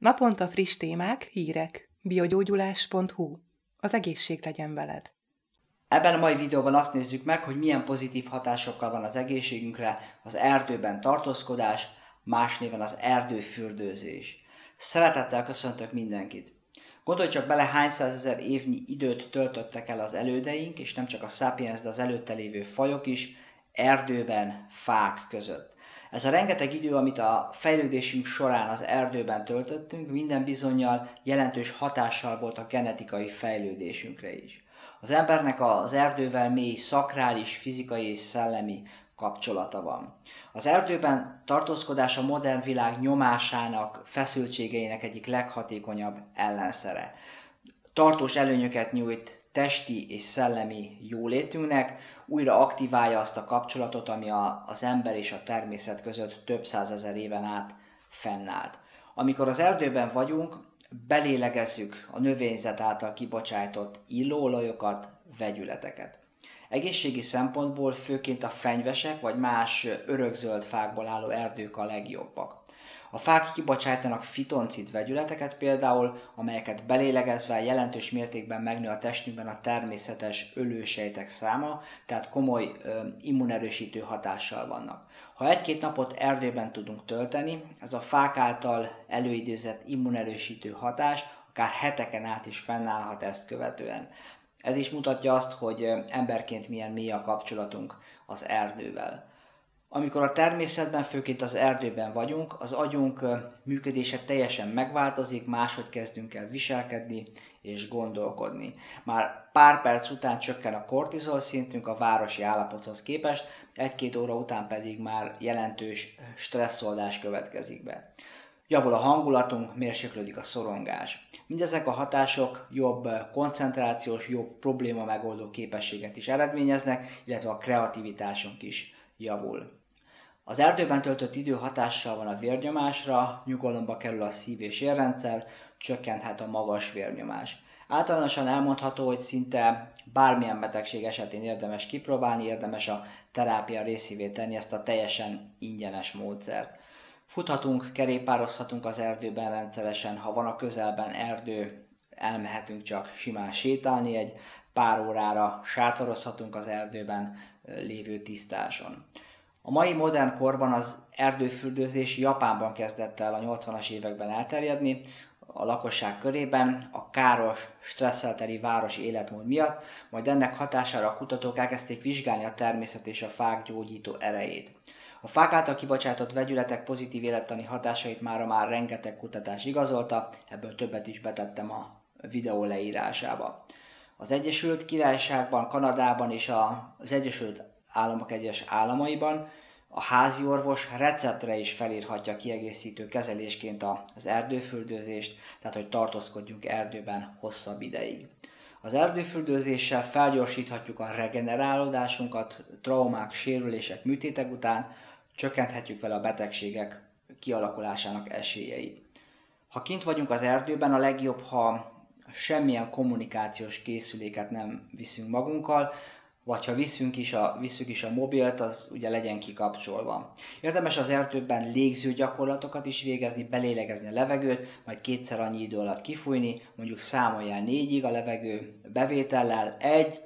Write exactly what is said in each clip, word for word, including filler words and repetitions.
Naponta friss témák, hírek. biogyógyulás pont hu. Az egészség legyen veled. Ebben a mai videóban azt nézzük meg, hogy milyen pozitív hatásokkal van az egészségünkre az erdőben tartózkodás, más néven az erdőfürdőzés. Szeretettel köszöntök mindenkit! Gondolj csak bele, hány százezer évnyi időt töltöttek el az elődeink, és nem csak a sapiens, de az előtte lévő fajok is, erdőben, fák között. Ez a rengeteg idő, amit a fejlődésünk során az erdőben töltöttünk, minden bizonnyal jelentős hatással volt a genetikai fejlődésünkre is. Az embernek az erdővel mély szakrális, fizikai és szellemi kapcsolata van. Az erdőben tartózkodás a modern világ nyomásának, feszültségeinek egyik leghatékonyabb ellenszere. Tartós előnyöket nyújt testi és szellemi jólétünknek, újra aktiválja azt a kapcsolatot, ami a, az ember és a természet között több százezer éven át fennállt. Amikor az erdőben vagyunk, belélegezzük a növényzet által kibocsájtott illóolajokat, vegyületeket. Egészségi szempontból főként a fenyvesek vagy más örökzöld fákból álló erdők a legjobbak. A fák kibocsájtanak fitoncid vegyületeket például, amelyeket belélegezve jelentős mértékben megnő a testünkben a természetes ölősejtek száma, tehát komoly ö, immunerősítő hatással vannak. Ha egy-két napot erdőben tudunk tölteni, ez a fák által előidézett immunerősítő hatás akár heteken át is fennállhat ezt követően. Ez is mutatja azt, hogy emberként milyen mély a kapcsolatunk az erdővel. Amikor a természetben, főként az erdőben vagyunk, az agyunk működése teljesen megváltozik, máshogy kezdünk el viselkedni és gondolkodni. Már pár perc után csökken a kortizol szintünk a városi állapothoz képest, egy-két óra után pedig már jelentős stresszoldás következik be. Javul a hangulatunk, mérséklődik a szorongás. Mindezek a hatások jobb koncentrációs, jobb probléma megoldó képességet is eredményeznek, illetve a kreativitásunk is javul. Az erdőben töltött idő hatással van a vérnyomásra, nyugalomba kerül a szív- és érrendszer, csökkenthet a magas vérnyomás. Általánosan elmondható, hogy szinte bármilyen betegség esetén érdemes kipróbálni, érdemes a terápia részévé tenni ezt a teljesen ingyenes módszert. Futhatunk, kerékpározhatunk az erdőben rendszeresen, ha van a közelben erdő, elmehetünk csak simán sétálni egy pár órára, sátorozhatunk az erdőben lévő tisztáson. A mai modern korban az erdőfürdőzés Japánban kezdett el a nyolcvanas években elterjedni, a lakosság körében a káros, stresszelteli város életmód miatt, majd ennek hatására a kutatók elkezdték vizsgálni a természet és a fák gyógyító erejét. A fák által kibocsátott vegyületek pozitív élettani hatásait mára már rengeteg kutatás igazolta, ebből többet is betettem a videó leírásába. Az Egyesült Királyságban, Kanadában és az Egyesült Államok egyes államaiban a házi orvos receptre is felírhatja kiegészítő kezelésként az erdőfürdőzést, tehát hogy tartózkodjunk erdőben hosszabb ideig. Az erdőfürdőzéssel felgyorsíthatjuk a regenerálódásunkat, traumák, sérülések, műtétek után, csökkenthetjük vele a betegségek kialakulásának esélyeit. Ha kint vagyunk az erdőben, a legjobb, ha semmilyen kommunikációs készüléket nem viszünk magunkkal, vagy ha viszünk is a, viszünk is a mobilt, az ugye legyen kikapcsolva. Érdemes az erdőben légző gyakorlatokat is végezni, belélegezni a levegőt, majd kétszer annyi idő alatt kifújni, mondjuk számoljál négyig a levegő bevétellel, egy,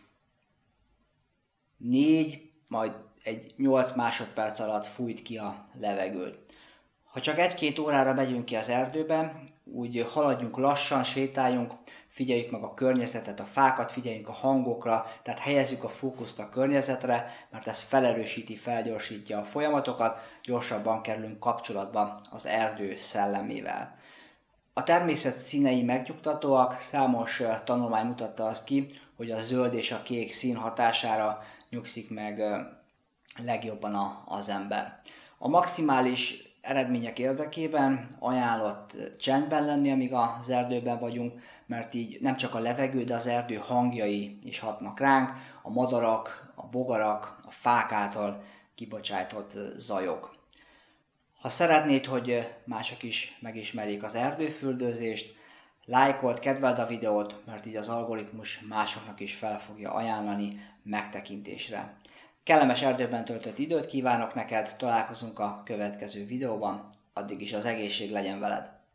négy, majd egy nyolc másodperc alatt fújt ki a levegőt. Ha csak egy-két órára megyünk ki az erdőben, úgy haladjunk lassan, sétáljunk, figyeljük meg a környezetet, a fákat, figyeljünk a hangokra, tehát helyezzük a fókuszt a környezetre, mert ez felerősíti, felgyorsítja a folyamatokat, gyorsabban kerülünk kapcsolatba az erdő szellemével. A természet színei megnyugtatóak, számos tanulmány mutatta azt ki, hogy a zöld és a kék szín hatására nyugszik meg legjobban az ember. A maximális eredmények érdekében ajánlott csendben lenni, amíg az erdőben vagyunk, mert így nem csak a levegő, de az erdő hangjai is hatnak ránk, a madarak, a bogarak, a fák által kibocsájtott zajok. Ha szeretnéd, hogy mások is megismerjék az erdőfürdőzést, lájkold, kedveld a videót, mert így az algoritmus másoknak is fel fogja ajánlani megtekintésre. Kellemes erdőben töltött időt kívánok neked, találkozunk a következő videóban, addig is az egészség legyen veled!